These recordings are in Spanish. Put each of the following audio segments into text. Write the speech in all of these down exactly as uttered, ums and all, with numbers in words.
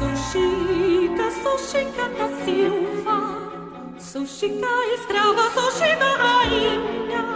Sou Chica, sou Chica da Silva. Sou Chica escrava, sou Chica rainha.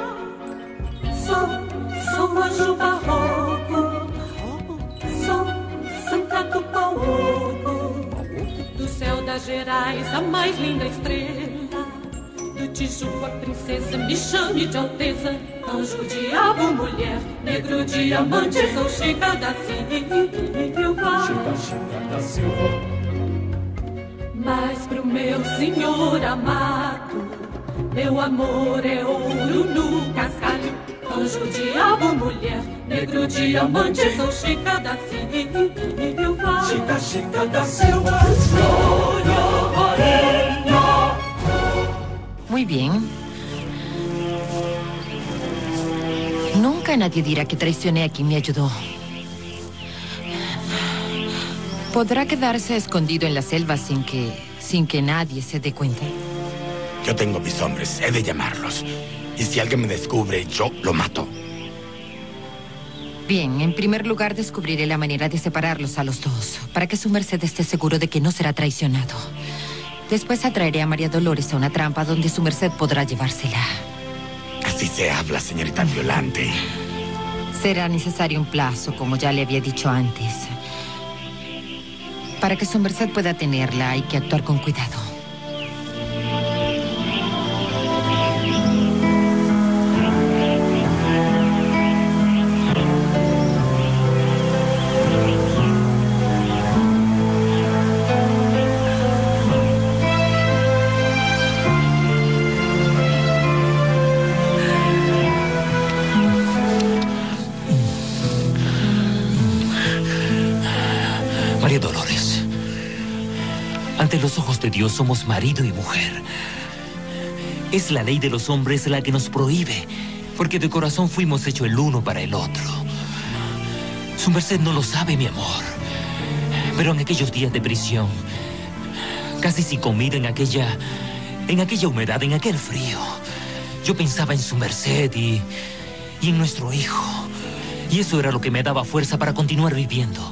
Sou, sou anjo barroco. Sou Santa do Pauoco. Do céu das Gerais, a mais linda estrela. Do Tijuco, a princesa, me chame de alteza. Anjo, diabo, mulher, negro, diamante. Sou Chica da Silva. Chica, Chica da Silva. Mas pro meu senhor amado, meu amor é ouro no cascalho. Anjo, diabo, mulher, negro, diamante. Sou Chica da Silva. Chica, Chica da Silva. Muy bien. Nunca nadie dirá que traicioné a quien me ayudó. ¿Podrá quedarse escondido en la selva sin que, sin que nadie se dé cuenta? Yo tengo mis hombres, he de llamarlos. Y si alguien me descubre, yo lo mato. Bien, en primer lugar descubriré la manera de separarlos a los dos, para que su merced esté seguro de que no será traicionado. Después atraeré a María Dolores a una trampa donde su merced podrá llevársela. Así se habla, señorita Violante. Será necesario un plazo, como ya le había dicho antes. Para que su merced pueda tenerla, hay que actuar con cuidado. María Dolores, ante los ojos de Dios somos marido y mujer. Es la ley de los hombres la que nos prohíbe, porque de corazón fuimos hechos el uno para el otro. Su merced no lo sabe, mi amor, pero en aquellos días de prisión, casi sin comida, en aquella, en aquella humedad, en aquel frío, yo pensaba en su merced y, y en nuestro hijo. Y eso era lo que me daba fuerza para continuar viviendo.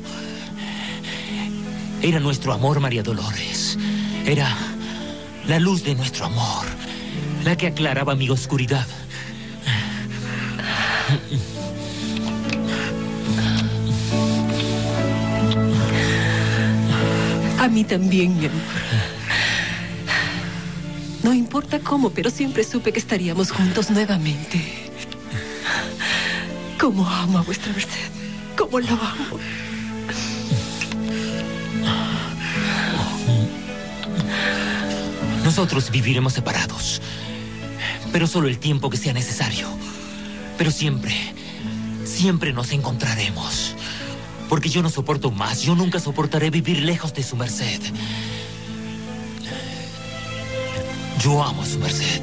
Era nuestro amor, María Dolores. Era la luz de nuestro amor, la que aclaraba mi oscuridad. A mí también, mi amor. No importa cómo, pero siempre supe que estaríamos juntos nuevamente. Cómo amo a vuestra merced. Cómo lo amo. Nosotros viviremos separados, pero solo el tiempo que sea necesario. Pero siempre, siempre nos encontraremos. Porque yo no soporto más, yo nunca soportaré vivir lejos de su merced. Yo amo a su merced.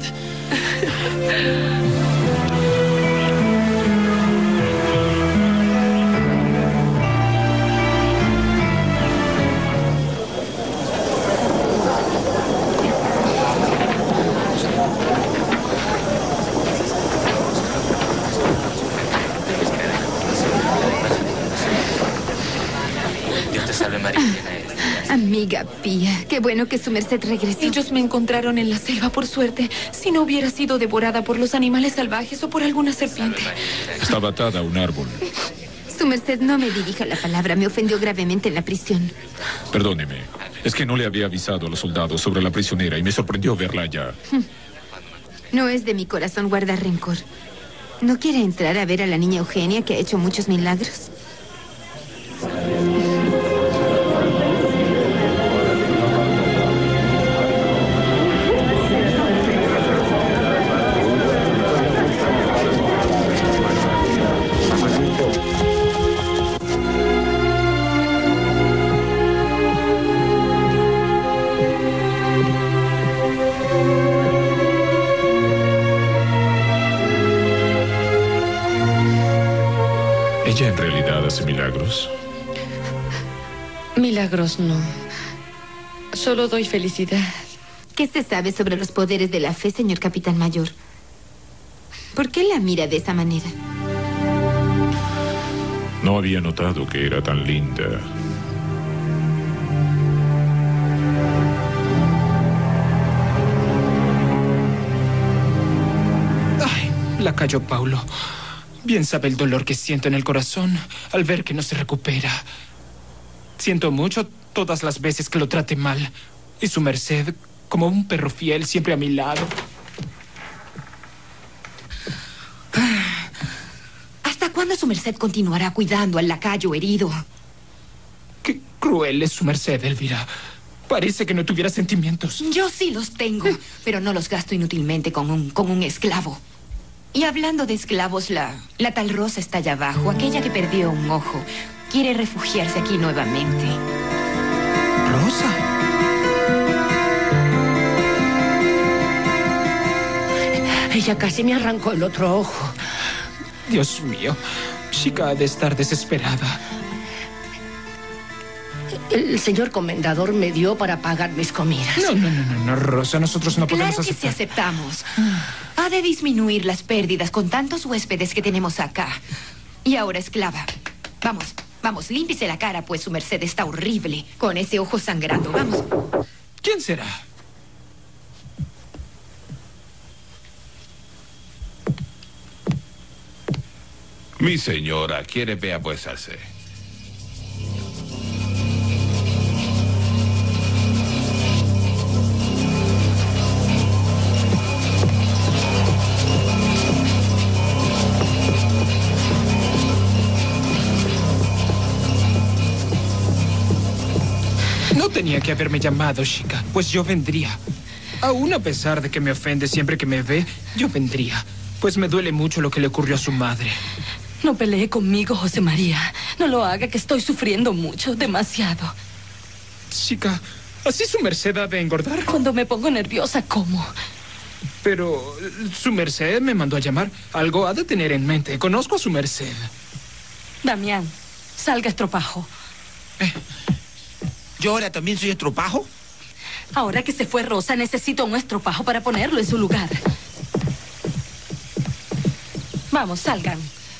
Amiga Pía, qué bueno que su merced regresó. Ellos me encontraron en la selva, por suerte. Si no hubiera sido devorada por los animales salvajes o por alguna serpiente. Estaba atada a un árbol. Su merced, no me dirija la palabra. Me ofendió gravemente en la prisión. Perdóneme. Es que no le había avisado a los soldados sobre la prisionera y me sorprendió verla allá. No es de mi corazón guardar rencor. ¿No quiere entrar a ver a la niña Eugenia, que ha hecho muchos milagros? ¿Ella en realidad hace milagros? Milagros no. Solo doy felicidad. ¿Qué se sabe sobre los poderes de la fe, señor capitán mayor? ¿Por qué la mira de esa manera? No había notado que era tan linda. Lacayo Paulo, bien sabe el dolor que siento en el corazón al ver que no se recupera. Siento mucho todas las veces que lo trate mal. Y su merced, como un perro fiel, siempre a mi lado. ¿Hasta cuándo su merced continuará cuidando al lacayo herido? Qué cruel es su merced, Elvira. Parece que no tuviera sentimientos. Yo sí los tengo, pero no los gasto inútilmente con un, con un esclavo. Y hablando de esclavos, la, la tal Rosa está allá abajo, aquella que perdió un ojo. Quiere refugiarse aquí nuevamente. ¿Rosa? Ella casi me arrancó el otro ojo. Dios mío, chica ha de estar desesperada. El señor comendador me dio para pagar mis comidas. No, no, no, no, no, Rosa, nosotros no podemos Claro que aceptar. sí aceptamos. Ha de disminuir las pérdidas con tantos huéspedes que tenemos acá. Y ahora, esclava, vamos, vamos, límpiese la cara, pues su merced está horrible, con ese ojo sangrando. Vamos. ¿Quién será? Mi señora quiere ver apuestarse. No tenía que haberme llamado, chica, pues yo vendría. Aún a pesar de que me ofende siempre que me ve, yo vendría. Pues me duele mucho lo que le ocurrió a su madre. No pelee conmigo, José María. No lo haga, que estoy sufriendo mucho, demasiado. Chica, ¿así su merced ha de engordar? Cuando me pongo nerviosa, ¿cómo? Pero su merced me mandó a llamar. Algo ha de tener en mente. Conozco a su merced. Damián, salga estropajo. Eh, ¿Yo ahora también soy estropajo? Ahora que se fue Rosa, necesito un estropajo para ponerlo en su lugar. Vamos, salgan.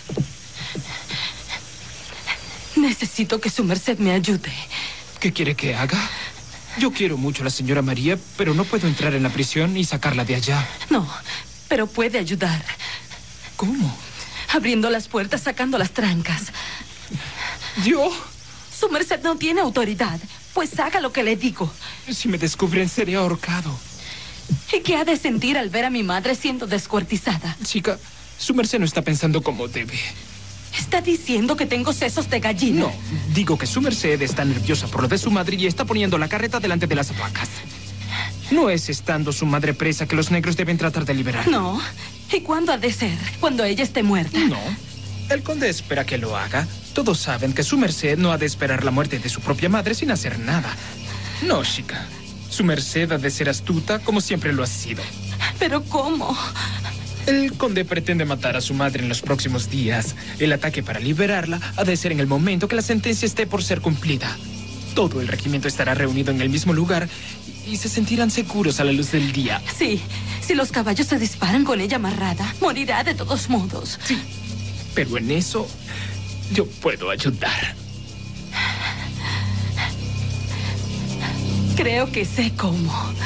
Necesito que su merced me ayude. ¿Qué quiere que haga? Yo quiero mucho a la señora María, pero no puedo entrar en la prisión y sacarla de allá. No, pero puede ayudar. ¿Cómo? Abriendo las puertas, sacando las trancas. ¿Yo? Su merced no tiene autoridad, pues haga lo que le digo. Si me descubren, seré ahorcado. ¿Y qué ha de sentir al ver a mi madre siendo descuartizada? Chica, su merced no está pensando como debe. ¿Está diciendo que tengo sesos de gallina? No, digo que su merced está nerviosa por lo de su madre y está poniendo la carreta delante de las vacas. No es estando su madre presa que los negros deben tratar de liberar. No. ¿Y cuándo ha de ser? ¿Cuando ella esté muerta? No. El conde espera que lo haga. Todos saben que su merced no ha de esperar la muerte de su propia madre sin hacer nada. No, chica. Su merced ha de ser astuta como siempre lo ha sido. ¿Pero cómo? El conde pretende matar a su madre en los próximos días. El ataque para liberarla ha de ser en el momento que la sentencia esté por ser cumplida. Todo el regimiento estará reunido en el mismo lugar y se sentirán seguros a la luz del día. Sí, si los caballos se disparan con ella amarrada, morirá de todos modos. Sí, pero en eso yo puedo ayudar. Creo que sé cómo.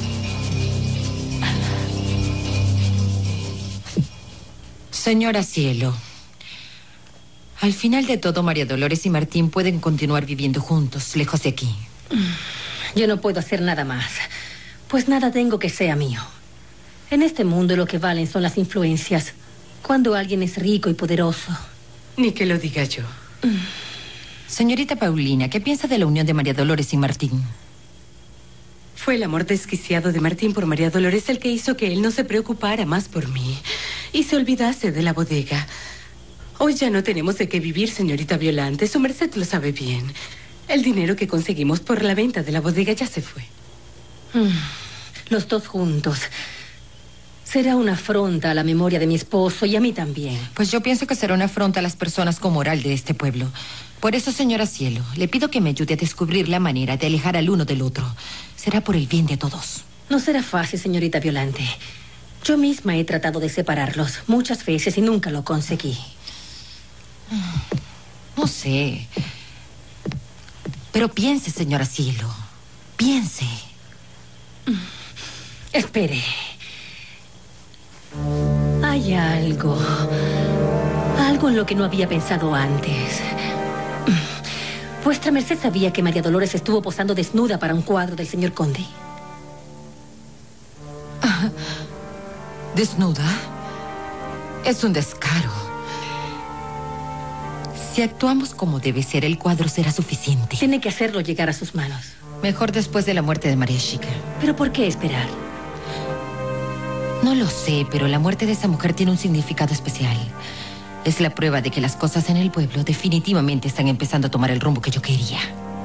Señora Cielo, al final de todo, María Dolores y Martín pueden continuar viviendo juntos, lejos de aquí. Yo no puedo hacer nada más, pues nada tengo que sea mío. En este mundo lo que valen son las influencias. Cuando alguien es rico y poderoso. Ni que lo diga yo. Señorita Paulina, ¿qué piensa de la unión de María Dolores y Martín? Fue el amor desquiciado de Martín por María Dolores el que hizo que él no se preocupara más por mí y se olvidase de la bodega. Hoy ya no tenemos de qué vivir, señorita Violante. Su merced lo sabe bien. El dinero que conseguimos por la venta de la bodega ya se fue. Mm, los dos juntos. Será una afronta a la memoria de mi esposo y a mí también. Pues yo pienso que será una afronta a las personas con moral de este pueblo. Por eso, señora Cielo, le pido que me ayude a descubrir la manera de alejar al uno del otro. Será por el bien de todos. No será fácil, señorita Violante. Yo misma he tratado de separarlos muchas veces y nunca lo conseguí. No sé. Pero piense, señora Cielo. Piense. Espere. Hay Hay algo. Algo en lo que no había pensado antes. ¿Vuestra merced sabía que María Dolores estuvo posando desnuda para un cuadro del señor conde? Ah, ¿desnuda? Es un descaro. Si actuamos como debe ser, el cuadro será suficiente. Tiene que hacerlo llegar a sus manos. Mejor después de la muerte de María Chica. ¿Pero por qué esperar? No lo sé, pero la muerte de esa mujer tiene un significado especial. Es la prueba de que las cosas en el pueblo definitivamente están empezando a tomar el rumbo que yo quería.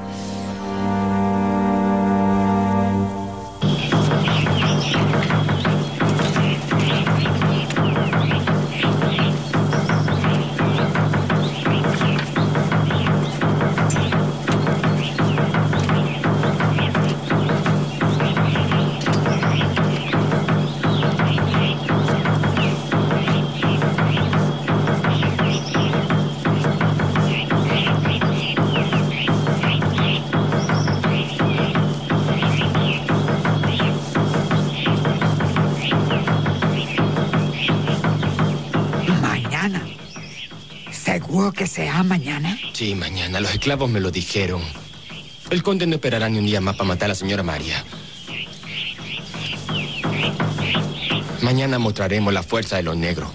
¿Seguro que sea mañana? Sí, mañana. Los esclavos me lo dijeron. El conde no esperará ni un día más para matar a la señora María. Mañana mostraremos la fuerza de los negros.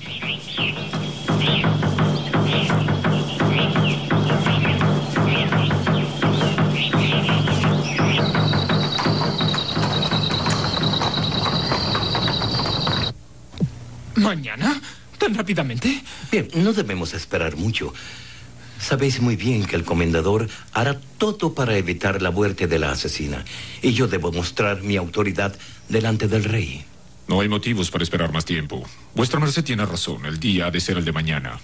¿Mañana? ¿Tan rápidamente? Bien, no debemos esperar mucho. Sabéis muy bien que el comendador hará todo para evitar la muerte de la asesina. Y yo debo mostrar mi autoridad delante del rey. No hay motivos para esperar más tiempo. Vuestra merced tiene razón. El día ha de ser el de mañana.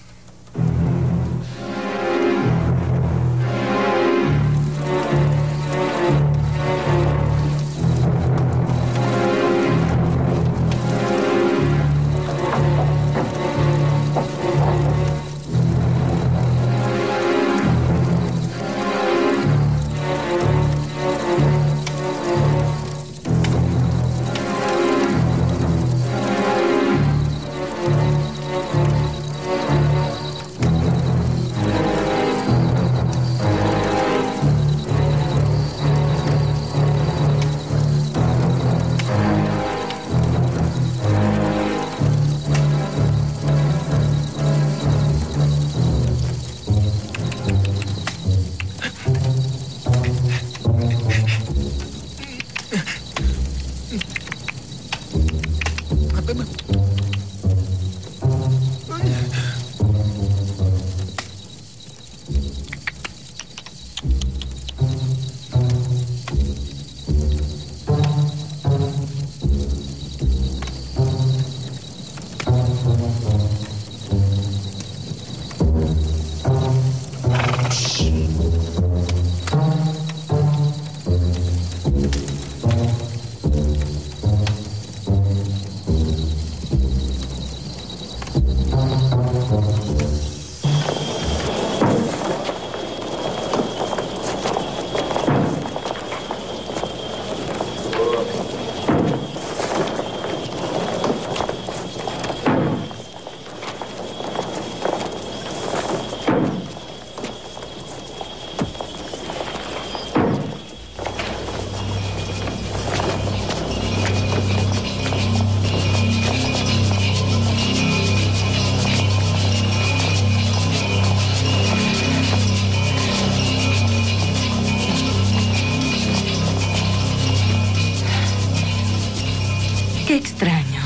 Qué extraño.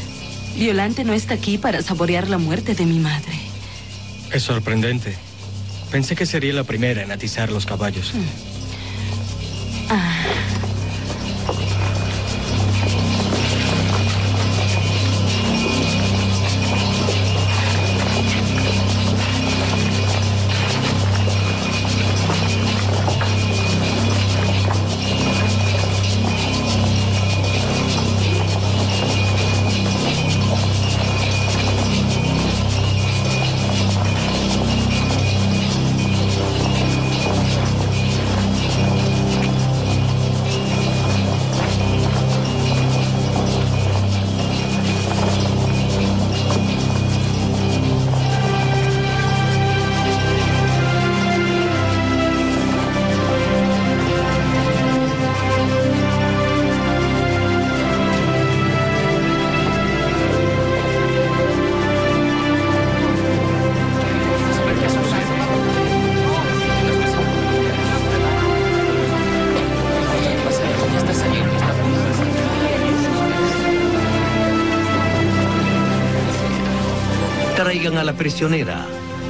Violante no está aquí para saborear la muerte de mi madre. Es sorprendente. Pensé que sería la primera en atizar los caballos. Mm. Ah. ejecutan a la prisionera.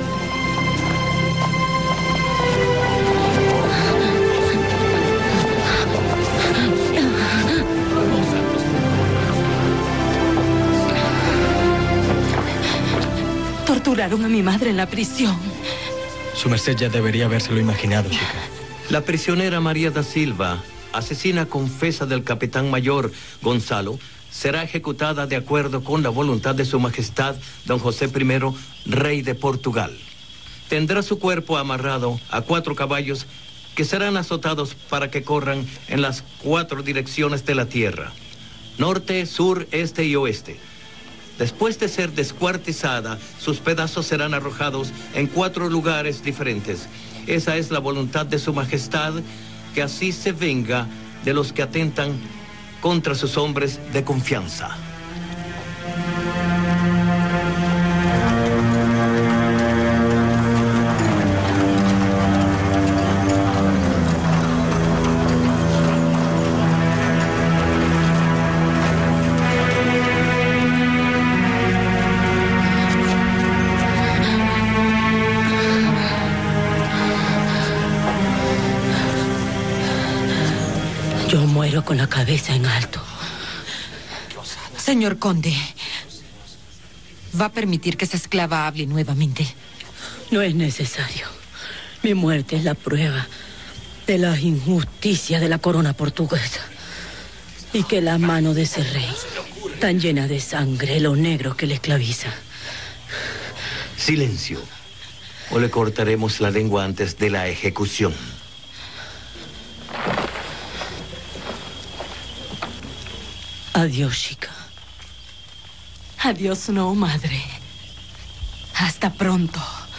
Torturaron a mi madre en la prisión. Su merced ya debería habérselo imaginado, chica. La prisionera María da Silva, asesina confesa del capitán mayor Gonzalo, será ejecutada de acuerdo con la voluntad de su majestad don José primero, rey de Portugal. Tendrá su cuerpo amarrado a cuatro caballos que serán azotados para que corran en las cuatro direcciones de la tierra: norte, sur, este y oeste. Después de ser descuartizada, sus pedazos serán arrojados en cuatro lugares diferentes. Esa es la voluntad de su majestad, que así se venga de los que atentan contra sus hombres de confianza. Yo muero con la cabeza en alto. Señor conde, ¿va a permitir que esa esclava hable nuevamente? No es necesario. Mi muerte es la prueba de la injusticia de la corona portuguesa. Y que la mano de ese rey, tan llena de sangre, lo negro que le esclaviza. Silencio, o le cortaremos la lengua antes de la ejecución. Adiós, chica. Adiós, no, madre. Hasta pronto.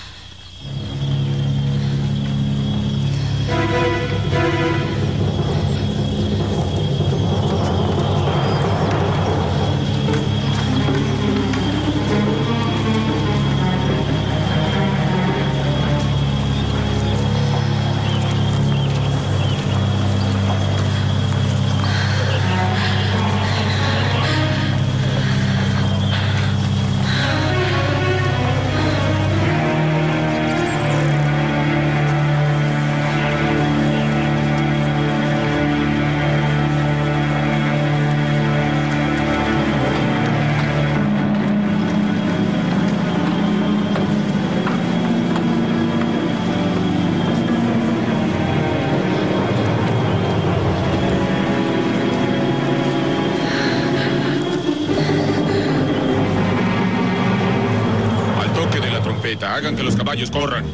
Hagan que los caballos corran.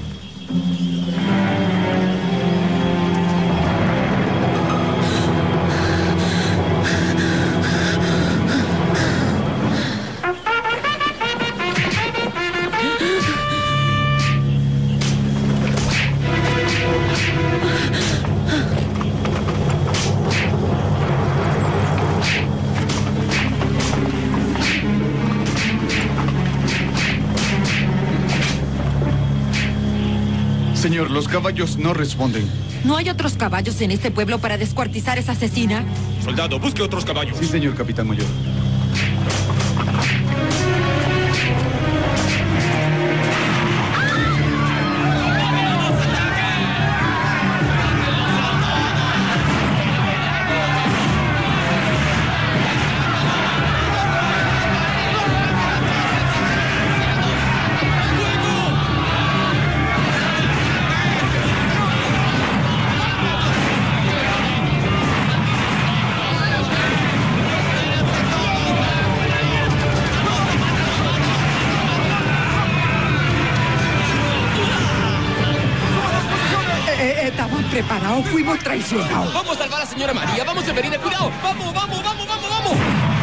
Señor, los caballos no responden. ¿No hay otros caballos en este pueblo para descuartizar a esa asesina? Soldado, busque otros caballos. Sí, señor capitán mayor. Preparados, fuimos traicionados. Vamos a salvar a la señora María, vamos a venir, cuidado. Vamos, vamos, vamos, vamos, vamos.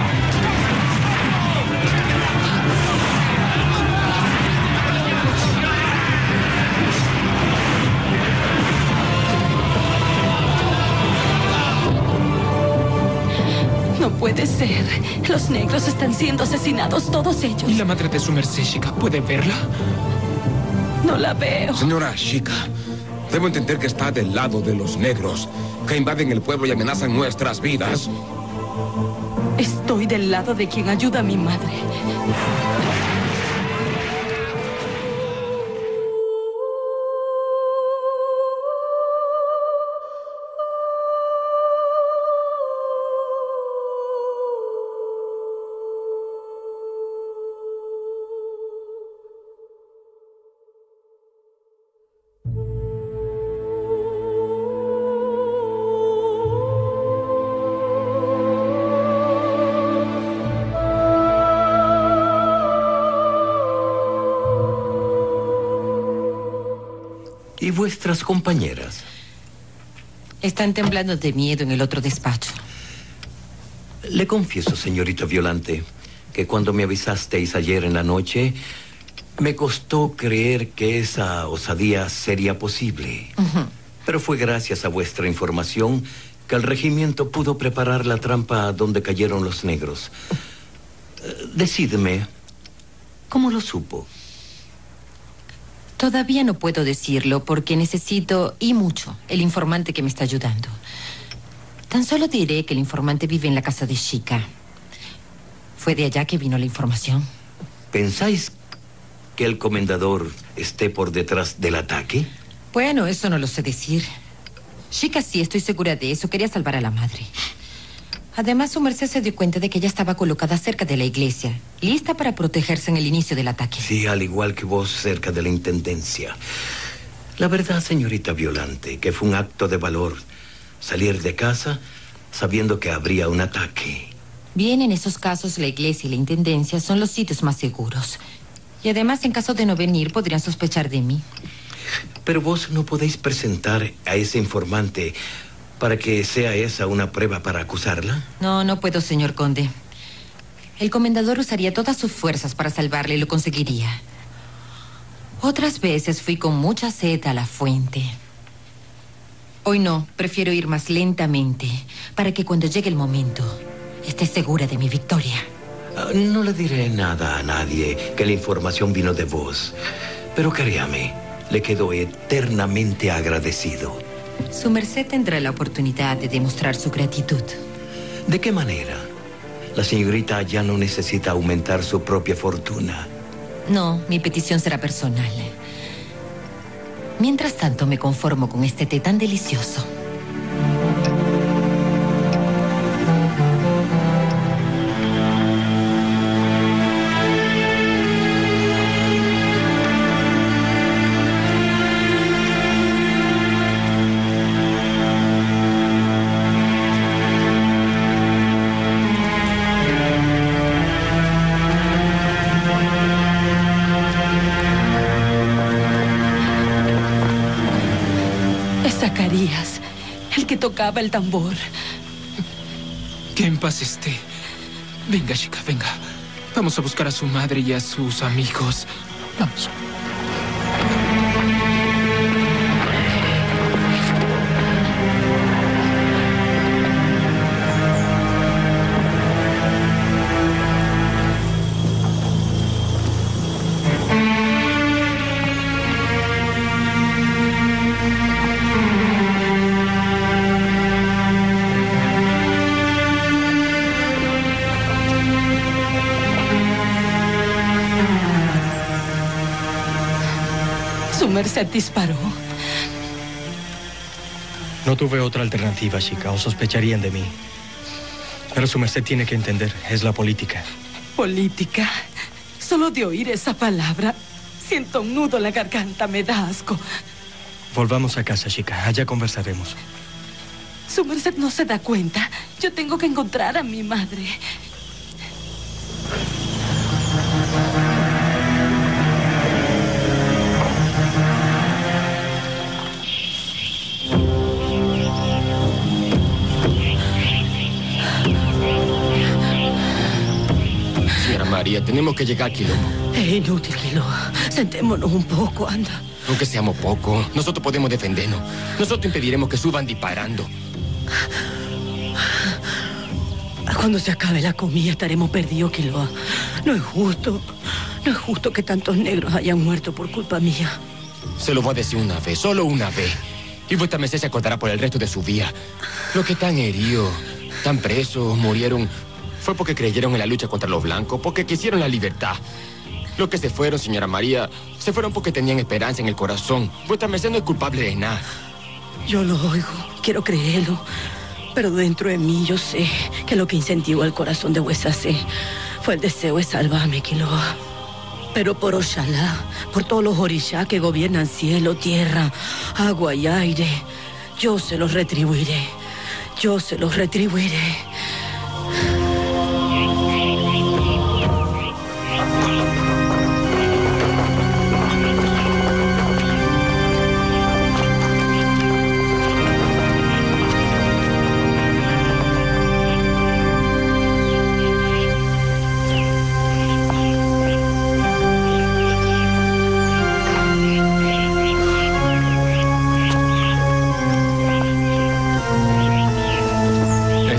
No puede ser. Los negros están siendo asesinados, todos ellos. ¿Y la madre de su merced, chica? ¿Puede verla? No la veo. Señora Chica, debo entender que está del lado de los negros, que invaden el pueblo y amenazan nuestras vidas. Estoy del lado de quien ayuda a mi madre. vuestras compañeras? Están temblando de miedo en el otro despacho. Le confieso, señorita Violante, que cuando me avisasteis ayer en la noche, me costó creer que esa osadía sería posible. Uh-huh. Pero fue gracias a vuestra información que el regimiento pudo preparar la trampa donde cayeron los negros. Eh, Decídeme, ¿cómo lo supo? Todavía no puedo decirlo porque necesito, y mucho, el informante que me está ayudando. Tan solo diré que el informante vive en la casa de Chica. Fue de allá que vino la información. ¿Pensáis que el comendador esté por detrás del ataque? Bueno, eso no lo sé decir. Chica sí, estoy segura de eso. Quería salvar a la madre. Además, su merced se dio cuenta de que ella estaba colocada cerca de la iglesia, lista para protegerse en el inicio del ataque. Sí, al igual que vos, cerca de la intendencia. La verdad, señorita Violante, que fue un acto de valor salir de casa sabiendo que habría un ataque. Bien, en esos casos, la iglesia y la intendencia son los sitios más seguros. Y además, en caso de no venir, podrían sospechar de mí. Pero vos no podéis presentar a ese informante para que sea esa una prueba para acusarla. No, no puedo, señor conde. El comendador usaría todas sus fuerzas para salvarle y lo conseguiría. Otras veces fui con mucha sed a la fuente. Hoy no, prefiero ir más lentamente para que cuando llegue el momento esté segura de mi victoria. Uh, no le diré nada a nadie que la información vino de vos. Pero créame, le quedo eternamente agradecido. Su merced tendrá la oportunidad de demostrar su gratitud. ¿De qué manera? La señorita ya no necesita aumentar su propia fortuna. No, mi petición será personal. Mientras tanto, me conformo con este té tan delicioso. Zacarías, el que tocaba el tambor. Que en paz esté. Venga, chica, venga. Vamos a buscar a su madre y a sus amigos. Vamos. Su merced disparó. No tuve otra alternativa, chica, o sospecharían de mí. Pero su merced tiene que entender, es la política. ¿Política? Solo de oír esa palabra, siento un nudo en la garganta, me da asco. Volvamos a casa, chica, allá conversaremos. Su merced no se da cuenta. Yo tengo que encontrar a mi madre. Señora María, tenemos que llegar a Quilobo. Es inútil, Quiloa. Sentémonos un poco, anda. Aunque seamos pocos, nosotros podemos defendernos. Nosotros impediremos que suban disparando. Cuando se acabe la comida estaremos perdidos, Quiloa. No es justo. No es justo que tantos negros hayan muerto por culpa mía. Se lo voy a decir una vez, solo una vez. Y vuestra merced se acordará por el resto de su vida. Los que están heridos, están presos, murieron, fue porque creyeron en la lucha contra los blancos, porque quisieron la libertad. Los que se fueron, señora María, se fueron porque tenían esperanza en el corazón. Vuestra merced no es culpable de nada. Yo lo oigo, quiero creerlo. Pero dentro de mí yo sé que lo que incentivó el corazón de vuesa C fue el deseo de salvarme, Quiloa. Pero por Oxalá, por todos los orishas que gobiernan cielo, tierra, agua y aire, yo se los retribuiré. Yo se los retribuiré.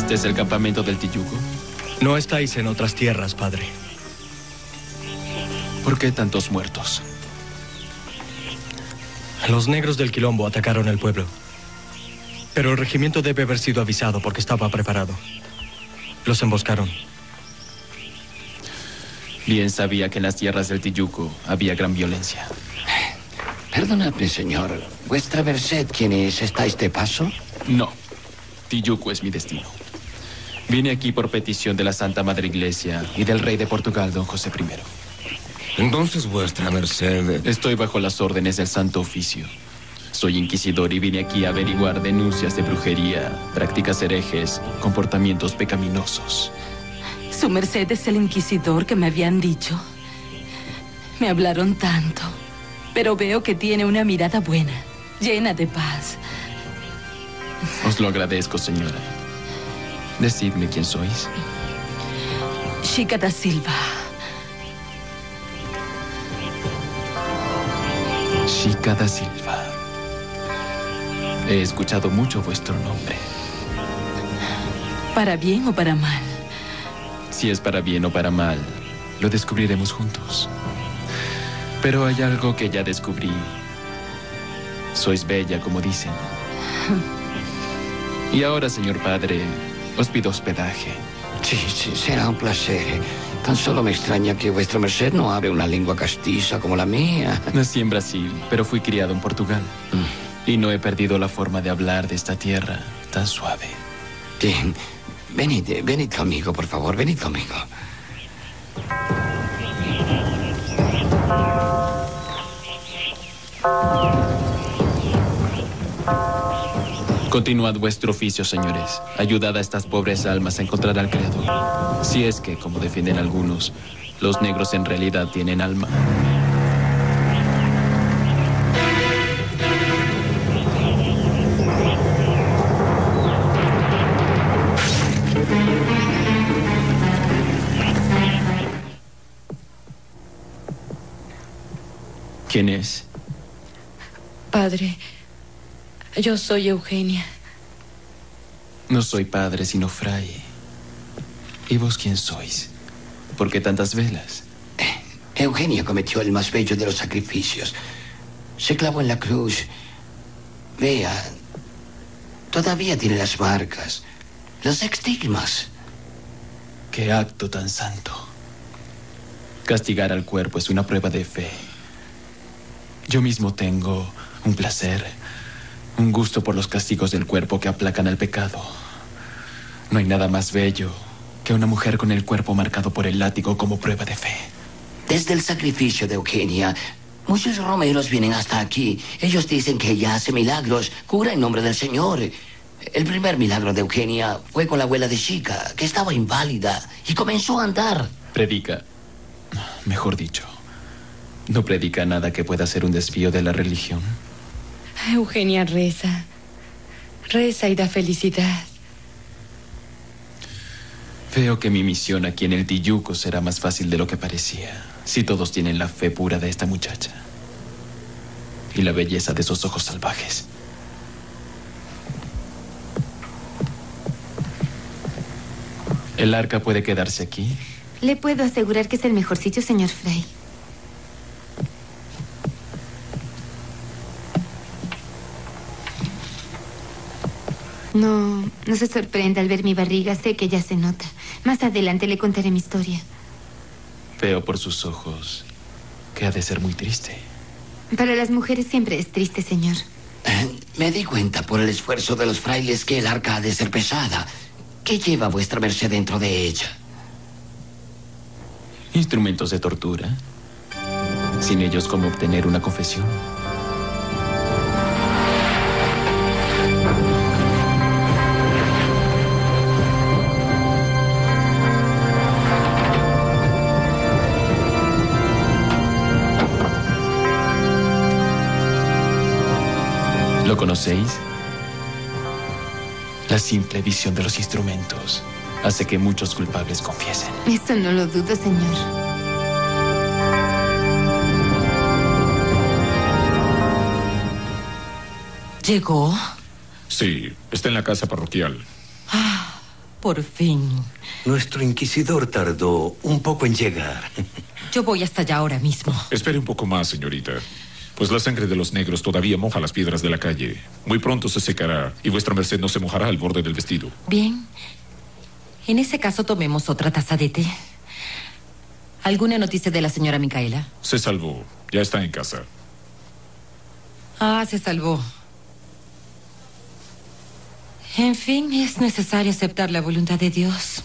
¿Este es el campamento del Tiyuko? No estáis en otras tierras, padre. ¿Por qué tantos muertos? Los negros del Quilombo atacaron el pueblo. Pero el regimiento debe haber sido avisado porque estaba preparado. Los emboscaron. Bien sabía que en las tierras del Tiyuko había gran violencia. Perdonadme, señor. ¿Vuestra merced quién es? ¿Estáis de paso? No. Tiyuko es mi destino. Vine aquí por petición de la Santa Madre Iglesia y del rey de Portugal, don José primero. Entonces, vuestra merced... Estoy bajo las órdenes del Santo Oficio. Soy inquisidor y vine aquí a averiguar denuncias de brujería, prácticas herejes, comportamientos pecaminosos. Su merced es el inquisidor que me habían dicho. Me hablaron tanto, pero veo que tiene una mirada buena, llena de paz. Os lo agradezco, señora. Decidme quién sois. Chica da Silva. Chica da Silva. He escuchado mucho vuestro nombre. ¿Para bien o para mal? Si es para bien o para mal, lo descubriremos juntos. Pero hay algo que ya descubrí. Sois bella, como dicen. Y ahora, señor padre, os pido hospedaje. Sí, sí, será un placer. Tan solo me extraña que vuestra merced no hable una lengua castiza como la mía. Nací en Brasil, pero fui criado en Portugal. Mm. Y no he perdido la forma de hablar de esta tierra tan suave. Bien. Venid, venid conmigo, por favor, venid conmigo. Continuad vuestro oficio, señores. Ayudad a estas pobres almas a encontrar al Creador. Si es que, como defienden algunos, los negros en realidad tienen alma. ¿Quién es? Padre, yo soy Eugenia. No soy padre, sino fray. ¿Y vos quién sois? ¿Por qué tantas velas? Eugenia cometió el más bello de los sacrificios. Se clavó en la cruz. Vea, todavía tiene las marcas, los estigmas. ¡Qué acto tan santo! Castigar al cuerpo es una prueba de fe. Yo mismo tengo un placer, un gusto por los castigos del cuerpo que aplacan al pecado. No hay nada más bello que una mujer con el cuerpo marcado por el látigo como prueba de fe. Desde el sacrificio de Eugenia, muchos romeros vienen hasta aquí. Ellos dicen que ella hace milagros, cura en nombre del Señor. El primer milagro de Eugenia fue con la abuela de Chica, que estaba inválida y comenzó a andar. Predica, mejor dicho, no predica nada que pueda ser un desvío de la religión. Eugenia reza. Reza y da felicidad. Veo que mi misión aquí en el Tiyuko será más fácil de lo que parecía, si todos tienen la fe pura de esta muchacha y la belleza de esos ojos salvajes. ¿El arca puede quedarse aquí? Le puedo asegurar que es el mejor sitio, señor Fray. No, no se sorprenda al ver mi barriga. Sé que ya se nota. Más adelante le contaré mi historia. Veo por sus ojos que ha de ser muy triste. Para las mujeres siempre es triste, señor. Eh, me di cuenta por el esfuerzo de los frailes que el arca ha de ser pesada. ¿Qué lleva vuestra merced dentro de ella? Instrumentos de tortura. Sin ellos, ¿cómo obtener una confesión? ¿Lo conocéis? La simple visión de los instrumentos hace que muchos culpables confiesen. Eso no lo dudo, señor. ¿Llegó? Sí, está en la casa parroquial. Ah, Por fin. Nuestro inquisidor tardó un poco en llegar. Yo voy hasta allá ahora mismo. Espere un poco más, señorita. Pues la sangre de los negros todavía moja las piedras de la calle. Muy pronto se secará y vuestra merced no se mojará al borde del vestido. Bien. En ese caso tomemos otra taza de té. ¿Alguna noticia de la señora Micaela? Se salvó. Ya está en casa. Ah, se salvó. En fin, es necesario aceptar la voluntad de Dios.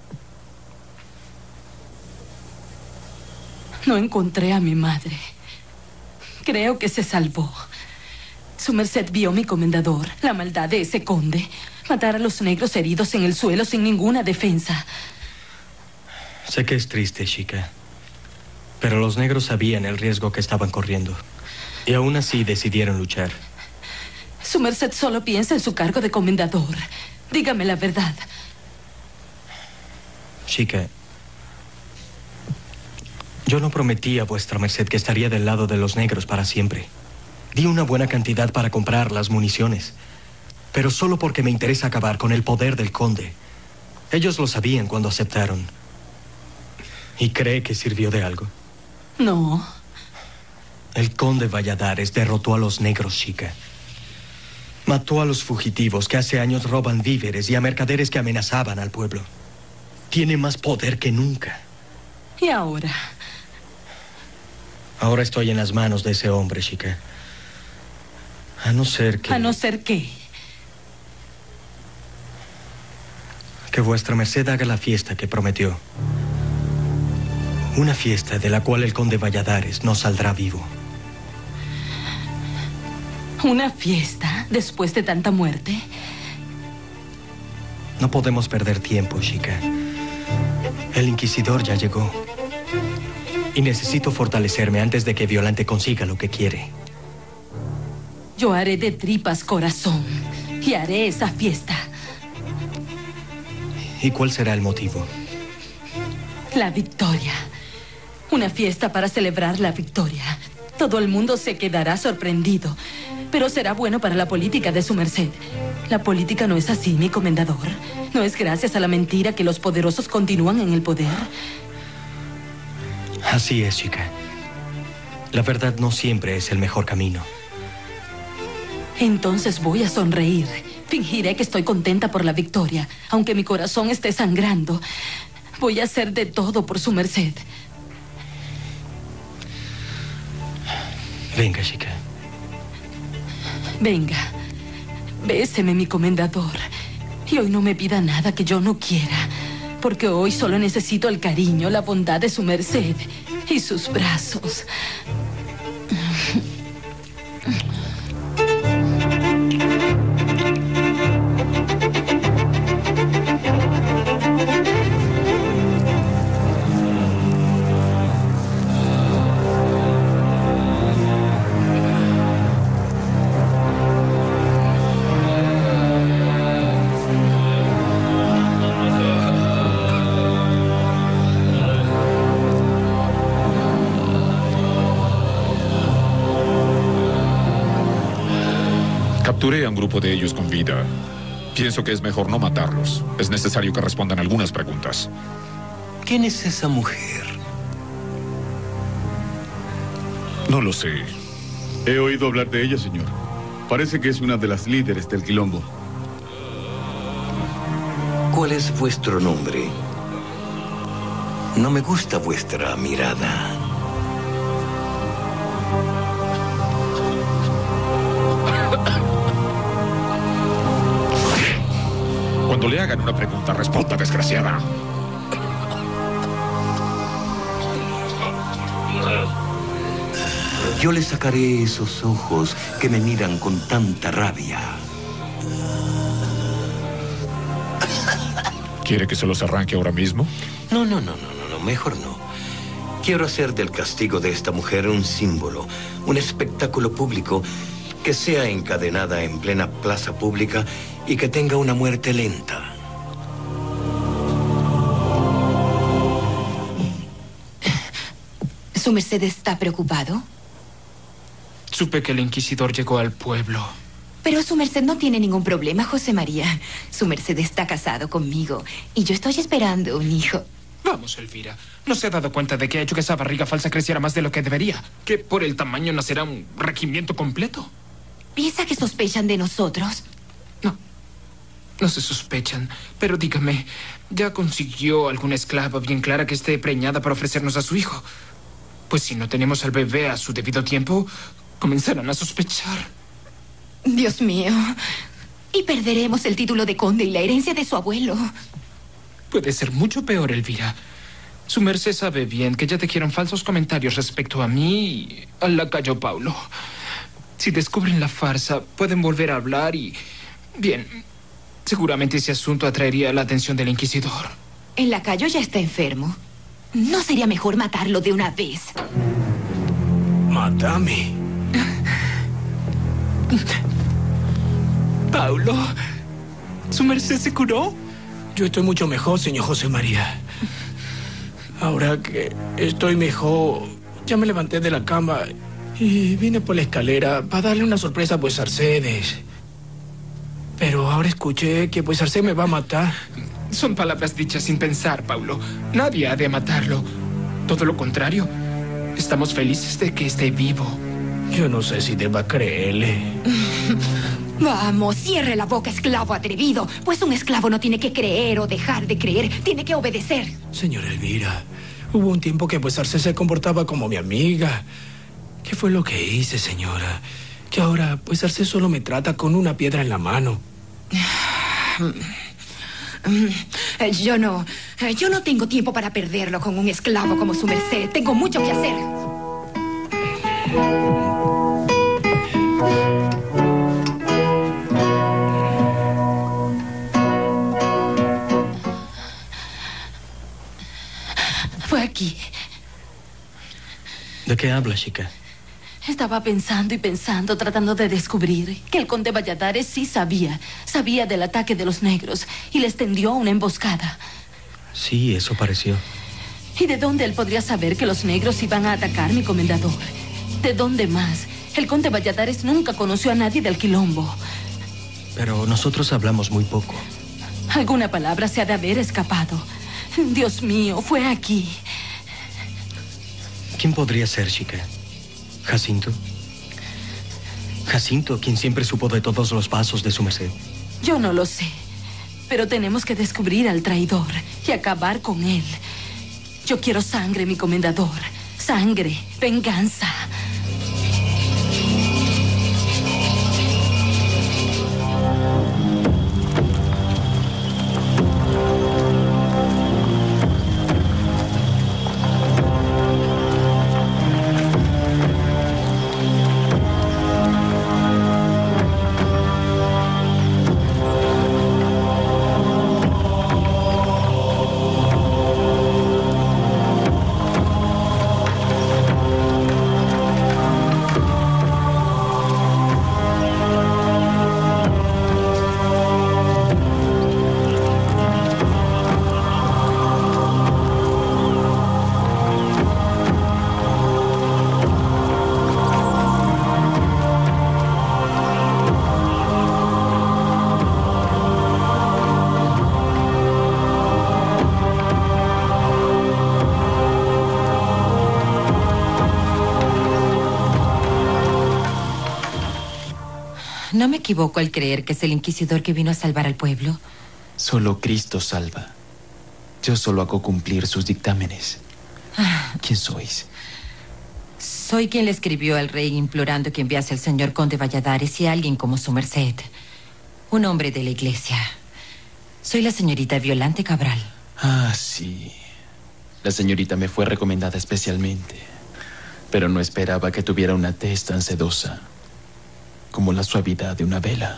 No encontré a mi madre. Creo que se salvó. Su merced vio, mi comendador, la maldad de ese conde. Matar a los negros heridos en el suelo sin ninguna defensa. Sé que es triste, chica. Pero los negros sabían el riesgo que estaban corriendo. Y aún así decidieron luchar. Su merced solo piensa en su cargo de comendador. Dígame la verdad. Chica, yo no prometí a vuestra merced que estaría del lado de los negros para siempre. Di una buena cantidad para comprar las municiones, pero solo porque me interesa acabar con el poder del conde. Ellos lo sabían cuando aceptaron. ¿Y cree que sirvió de algo? No. El conde Valladares derrotó a los negros, chica. Mató a los fugitivos que hace años roban víveres y a mercaderes que amenazaban al pueblo. Tiene más poder que nunca. ¿Y ahora? Ahora estoy en las manos de ese hombre, chica. A no ser que... ¿A no ser qué? Que vuestra merced haga la fiesta que prometió. Una fiesta de la cual el conde Valladares no saldrá vivo. ¿Una fiesta después de tanta muerte? No podemos perder tiempo, chica. El inquisidor ya llegó. Y necesito fortalecerme antes de que Violante consiga lo que quiere. Yo haré de tripas corazón y haré esa fiesta. ¿Y cuál será el motivo? La victoria. Una fiesta para celebrar la victoria. Todo el mundo se quedará sorprendido, pero será bueno para la política de su merced. La política no es así, mi comendador. No es gracias a la mentira que los poderosos continúan en el poder. Así es, chica. La verdad no siempre es el mejor camino. Entonces voy a sonreír. Fingiré que estoy contenta por la victoria, aunque mi corazón esté sangrando. Voy a hacer de todo por su merced. Venga, chica. Venga, béseme, mi comendador. Y hoy no me pida nada que yo no quiera, porque hoy solo necesito el cariño, la bondad de su merced y sus brazos. Capturé a un grupo de ellos con vida. Pienso que es mejor no matarlos. Es necesario que respondan algunas preguntas. ¿Quién es esa mujer? No lo sé. He oído hablar de ella, señor. Parece que es una de las líderes del quilombo. ¿Cuál es vuestro nombre? No me gusta vuestra mirada. Cuando le hagan una pregunta, responda, desgraciada. Yo le sacaré esos ojos que me miran con tanta rabia. ¿Quiere que se los arranque ahora mismo? No, no, no, no, no, no, mejor no. Quiero hacer del castigo de esta mujer un símbolo, un espectáculo público que sea encadenada en plena plaza pública y que tenga una muerte lenta. ¿Su merced está preocupado? Supe que el inquisidor llegó al pueblo. Pero su merced no tiene ningún problema, José María. Su merced está casado conmigo y yo estoy esperando un hijo. Vamos, Elvira. ¿No se ha dado cuenta de que ha hecho que esa barriga falsa creciera más de lo que debería? ¿Que por el tamaño nacerá un regimiento completo? ¿Piensa que sospechan de nosotros? No. No se sospechan. Pero dígame, ¿ya consiguió alguna esclava bien clara que esté preñada para ofrecernos a su hijo? Pues si no tenemos al bebé a su debido tiempo, comenzarán a sospechar. Dios mío. Y perderemos el título de conde y la herencia de su abuelo. Puede ser mucho peor, Elvira. Su merced sabe bien que ya tejieron falsos comentarios respecto a mí y al lacayo Paulo. Si descubren la farsa, pueden volver a hablar y... Bien, seguramente ese asunto atraería la atención del inquisidor. El lacayo ya está enfermo. ¿No sería mejor matarlo de una vez? Mátame. Paulo, ¿su merced se curó? Yo estoy mucho mejor, señor José María. Ahora que estoy mejor, ya me levanté de la cama y vine por la escalera para darle una sorpresa a pues Arcedes. Pero ahora escuché que pues Arcedes me va a matar. Son palabras dichas sin pensar, Paulo. Nadie ha de matarlo. Todo lo contrario. Estamos felices de que esté vivo. Yo no sé si deba creerle. Vamos, cierre la boca, esclavo atrevido. Pues un esclavo no tiene que creer o dejar de creer. Tiene que obedecer. Señora Elvira, hubo un tiempo que pues Arcedes se comportaba como mi amiga. ¿Qué fue lo que hice, señora? Que ahora pues Arcedes solo me trata con una piedra en la mano. Yo no, yo no tengo tiempo para perderlo con un esclavo como su merced. Tengo mucho que hacer. Fue aquí. ¿De qué habla, chica? Estaba pensando y pensando, tratando de descubrir que el conde Valladares sí sabía. Sabía del ataque de los negros y les tendió una emboscada. Sí, eso pareció. ¿Y de dónde él podría saber que los negros iban a atacar, mi comendador? ¿De dónde más? El conde Valladares nunca conoció a nadie del quilombo. Pero nosotros hablamos muy poco. Alguna palabra se ha de haber escapado. Dios mío, fue aquí. ¿Quién podría ser, chica? ¿Jacinto? ¿Jacinto, quien siempre supo de todos los pasos de su merced? Yo no lo sé, pero tenemos que descubrir al traidor y acabar con él. Yo quiero sangre, mi comendador. Sangre, venganza. ¿No me equivoco al creer que es el inquisidor que vino a salvar al pueblo? Solo Cristo salva. Yo solo hago cumplir sus dictámenes. ¿Quién sois? Soy quien le escribió al rey implorando que enviase al señor conde Valladares y a alguien como su merced. Un hombre de la iglesia. Soy la señorita Violante Cabral. Ah, sí. La señorita me fue recomendada especialmente. Pero no esperaba que tuviera una tez tan sedosa como la suavidad de una vela.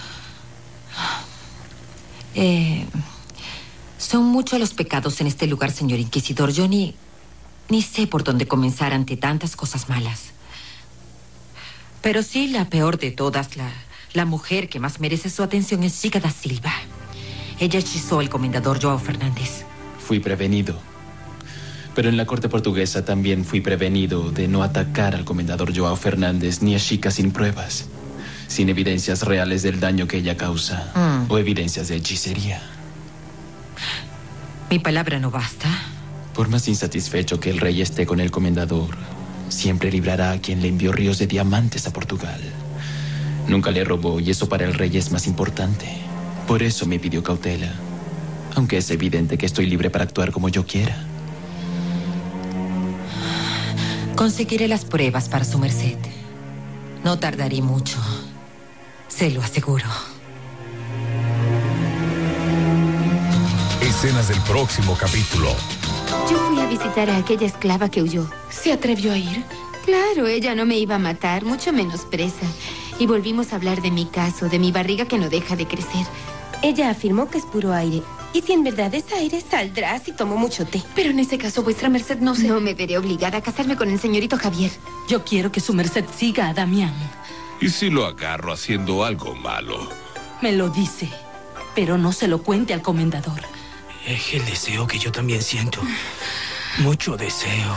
Eh, son muchos los pecados en este lugar, señor inquisidor. Yo ni, ni sé por dónde comenzar ante tantas cosas malas. Pero sí, la peor de todas, la, la mujer que más merece su atención es Chica da Silva. Ella hechizó al comendador João Fernández. Fui prevenido. Pero en la corte portuguesa también fui prevenido de no atacar al comendador João Fernández ni a Chica sin pruebas. sin evidencias reales del daño que ella causa Mm. o evidencias de hechicería. Mi palabra no basta. Por más insatisfecho que el rey esté con el comendador, siempre librará a quien le envió ríos de diamantes a Portugal. Nunca le robó y eso para el rey es más importante. Por eso me pidió cautela, aunque es evidente que estoy libre para actuar como yo quiera. Conseguiré las pruebas para su merced. No tardaré mucho. Se lo aseguro. Escenas del próximo capítulo. Yo fui a visitar a aquella esclava que huyó. ¿Se atrevió a ir? Claro, ella no me iba a matar, mucho menos presa. Y volvimos a hablar de mi caso, de mi barriga que no deja de crecer. Ella afirmó que es puro aire. Y si en verdad es aire, saldrá si tomo mucho té. Pero en ese caso, vuestra merced no se... No me veré obligada a casarme con el señorito Javier. Yo quiero que su merced siga a Damián. ¿Y si lo agarro haciendo algo malo? Me lo dice, pero no se lo cuente al comendador. Es el deseo que yo también siento. Mucho deseo.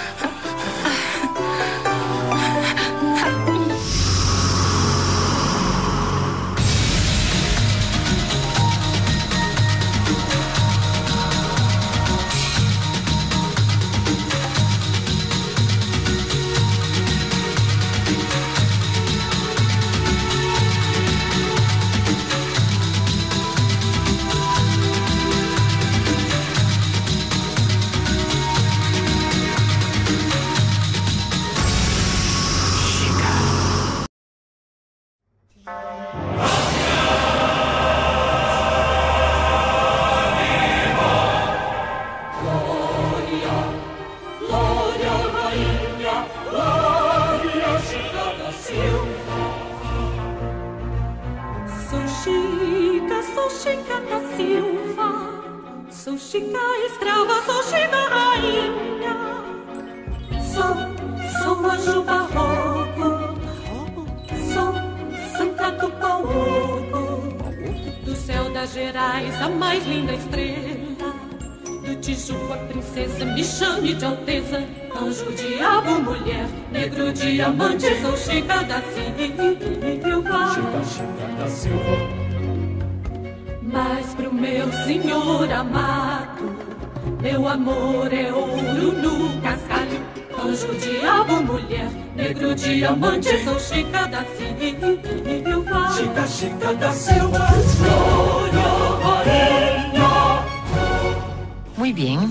Sou Chica, sou Chica da Silva. Sou Chica escrava, sou Chica rainha. Sou, sou anjo barroco. Sou Santa do Pau Oco. Do céu das Gerais, a mais linda estrela. Do Tijuca, princesa, me chame de alteza. Anjo, diabo, mulher, negro, diamante. Sou Chica da Silva. Chica, Chica da Silva. Mas pro meu senhor amado, meu amor é ouro no cascalho. Anjo, diabo, mulher, negro, diamante. Sou Chica da Silva. Chica, Chica da Silva. Glória, rainha. Muy bien.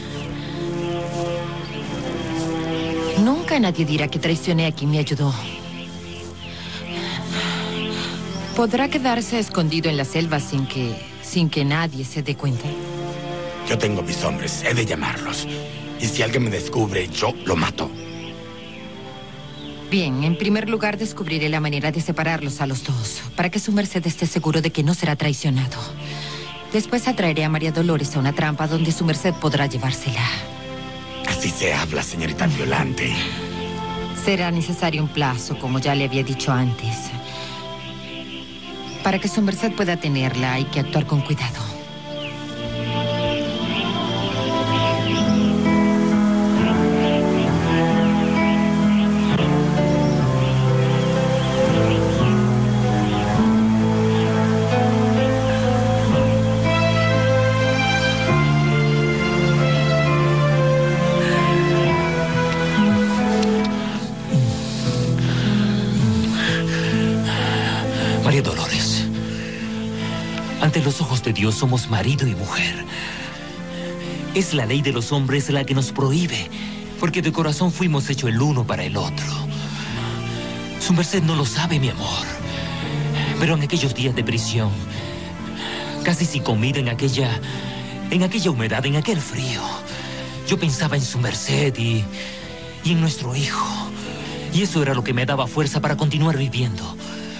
Nunca nadie dirá que traicioné a quien me ayudó. ¿Podrá quedarse escondido en la selva sin que, sin que nadie se dé cuenta? Yo tengo mis hombres, he de llamarlos. Y si alguien me descubre, yo lo mato. Bien, en primer lugar descubriré la manera de separarlos a los dos, para que su merced esté seguro de que no será traicionado. Después atraeré a María Dolores a una trampa donde su merced podrá llevársela. Así se habla, señorita Violante. Será necesario un plazo, como ya le había dicho antes. Para que su merced pueda tenerla, hay que actuar con cuidado. María Dolores, ante los ojos de Dios somos marido y mujer. Es la ley de los hombres la que nos prohíbe, porque de corazón fuimos hechos el uno para el otro. Su merced no lo sabe, mi amor, pero en aquellos días de prisión, casi sin comida en aquella, en aquella humedad, en aquel frío, yo pensaba en su merced y, y en nuestro hijo. Y eso era lo que me daba fuerza para continuar viviendo.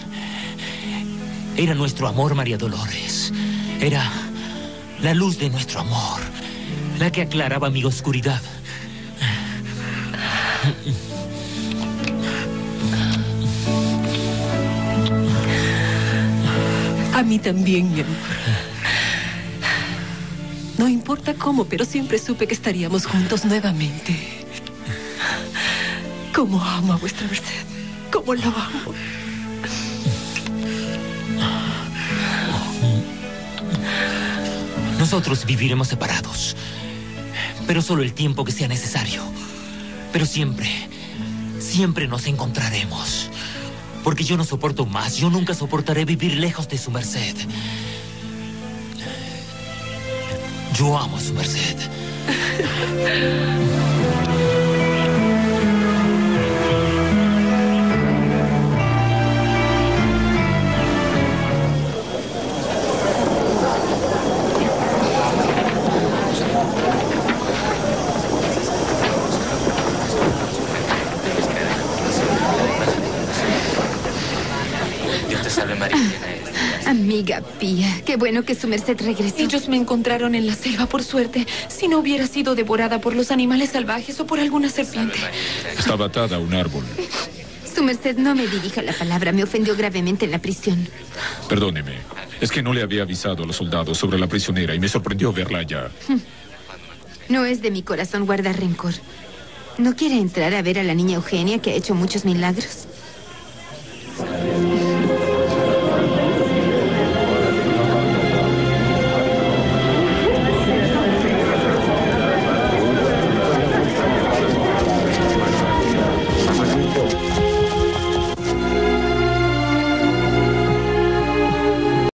Era nuestro amor, María Dolores. Era la luz de nuestro amor, la que aclaraba mi oscuridad. A mí también, mi amor. No importa cómo, pero siempre supe que estaríamos juntos nuevamente. Cómo amo a vuestra merced. Cómo lo amo. Nosotros viviremos separados, pero solo el tiempo que sea necesario. Pero siempre, siempre nos encontraremos. Porque yo no soporto más, yo nunca soportaré vivir lejos de su merced. Yo amo a su merced. Dios te salve, María. Amiga Pía, qué bueno que su merced regresó. Ellos me encontraron en la selva por suerte. Si no hubiera sido devorada por los animales salvajes o por alguna serpiente. Estaba atada a un árbol. Su merced, no me dirija la palabra. Me ofendió gravemente en la prisión. Perdóneme. Es que no le había avisado a los soldados sobre la prisionera y me sorprendió verla allá. No es de mi corazón guardar rencor. ¿No quiere entrar a ver a la niña Eugenia que ha hecho muchos milagros?